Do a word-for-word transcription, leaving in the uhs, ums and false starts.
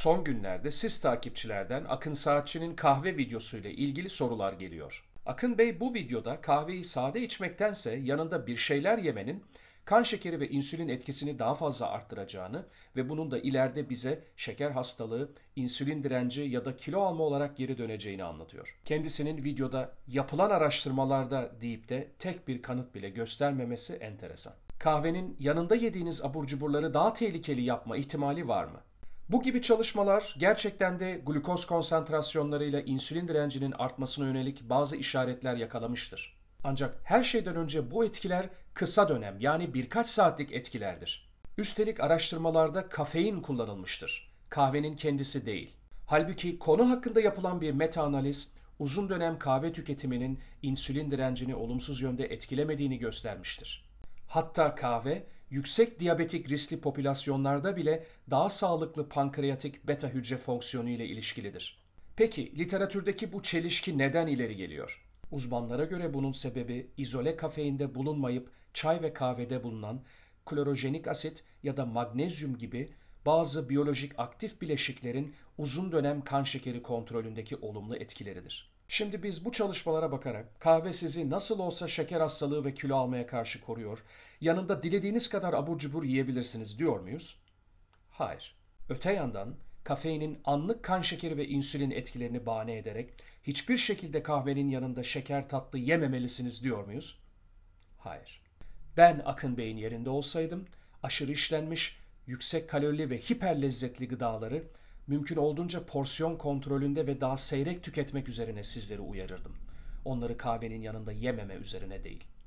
Son günlerde siz takipçilerden Akın Saatçı'nın kahve videosuyla ilgili sorular geliyor. Akın Bey bu videoda kahveyi sade içmektense yanında bir şeyler yemenin kan şekeri ve insülin etkisini daha fazla arttıracağını ve bunun da ileride bize şeker hastalığı, insülin direnci ya da kilo alma olarak geri döneceğini anlatıyor. Kendisinin videoda yapılan araştırmalarda deyip de tek bir kanıt bile göstermemesi enteresan. Kahvenin yanında yediğiniz abur cuburları daha tehlikeli yapma ihtimali var mı? Bu gibi çalışmalar gerçekten de glukoz konsantrasyonlarıyla insülin direncinin artmasına yönelik bazı işaretler yakalamıştır. Ancak her şeyden önce bu etkiler kısa dönem yani birkaç saatlik etkilerdir. Üstelik araştırmalarda kafein kullanılmıştır. Kahvenin kendisi değil. Halbuki konu hakkında yapılan bir meta-analiz uzun dönem kahve tüketiminin insülin direncini olumsuz yönde etkilemediğini göstermiştir. Hatta kahve, yüksek diyabetik riskli popülasyonlarda bile daha sağlıklı pankreatik beta hücre fonksiyonu ile ilişkilidir. Peki literatürdeki bu çelişki neden ileri geliyor? Uzmanlara göre bunun sebebi izole kafeinde bulunmayıp çay ve kahvede bulunan klorojenik asit ya da magnezyum gibi bazı biyolojik aktif bileşiklerin uzun dönem kan şekeri kontrolündeki olumlu etkileridir. Şimdi biz bu çalışmalara bakarak kahve sizi nasıl olsa şeker hastalığı ve kilo almaya karşı koruyor, yanında dilediğiniz kadar abur cubur yiyebilirsiniz diyor muyuz? Hayır. Öte yandan kafeinin anlık kan şekeri ve insülin etkilerini bahane ederek hiçbir şekilde kahvenin yanında şeker tatlı yememelisiniz diyor muyuz? Hayır. Ben Akın Bey'in yerinde olsaydım aşırı işlenmiş, yüksek kalorili ve hiper lezzetli gıdaları mümkün olduğunca porsiyon kontrolünde ve daha seyrek tüketmek üzerine sizleri uyarırdım. Onları kahvenin yanında yememe üzerine değil.